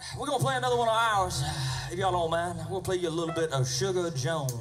we're gonna play another one of ours, if y'all don't mind. We'll play you a little bit of Sugar Jones.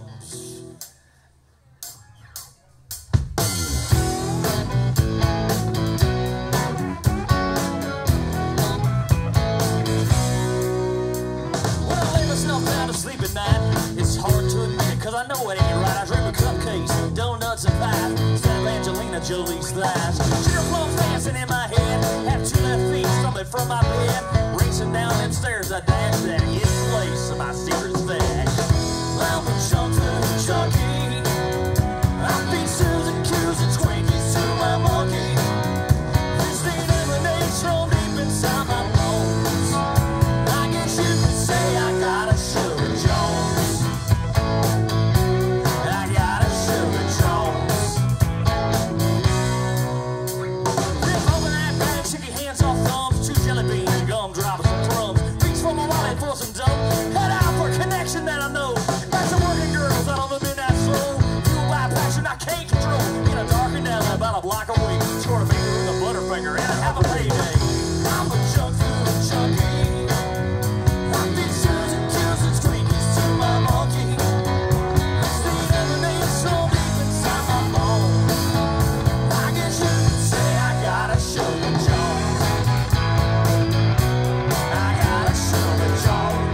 When I lay myself down to sleep at night, it's hard to admit, cause I know it ain't right. I dream of cupcakes, donuts, and pie, instead of Angelina Jolie's thighs. Sugar plums dancing in my head, have two left feet stumbling from my bed. Racing down them stairs, I dash that hidden place of my secret stash. I'm a chunk to Chucky, I feed Susan Q's and Twinkies to my monkey. This ain't emanates from deep inside my bones. I guess you could say I got a Sugar Jones. I got a Sugar Jones. Rip open that bag, shake your hands off thumbs, two jelly beans, gumdrops, and crumbs. Reach for my wallet for some dough. Head out for a connection that I know. Got some working girls out on the midnight slow. Fueled by a passion I can't control. In a darkened alley about a block away. Score a finger with a butterfinger and I have a payday. I'm a junk food junkie. I feed Susan Q's and Twinkies to my monkey. This thing emanates so deep inside my bones. I guess you could say I got a Sugar Jones. I got a Sugar Jones.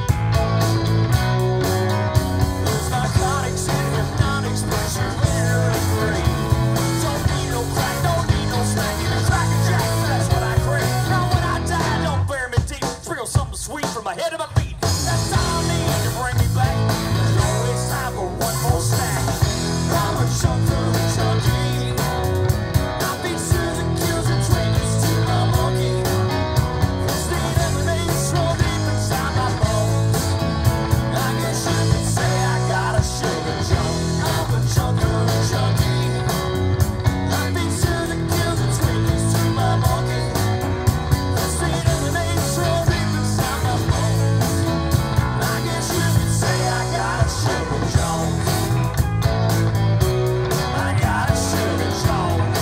There's narcotics and hypnotics, pressure, winter and free. Don't need no crack, don't need no smack, even Cracker Jack, that's what I crave. Now when I die, don't bury me deep. Sprinkle something sweet from my head to my feet. That's all I need to bring me back. There's always time for one more snack. I'm a chunk through a chunky. I feed Susan Q's and Twinkies to my monkey. This thing emanates from deep inside my bones. I guess you could say I got a Sugar Jones. I'm a chunk through a chunky. I feed Susan Q's and Twinkies to my monkey. This thing emanates from deep inside my bones. I guess you could say I got a Sugar Jones. I got a Sugar Jones.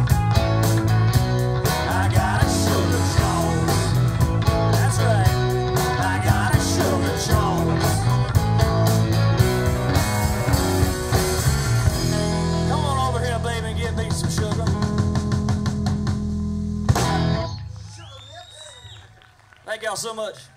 I got a Sugar Jones. That's right. I got a Sugar Jones. Come on over here, baby, and give me some sugar. Thank y'all so much.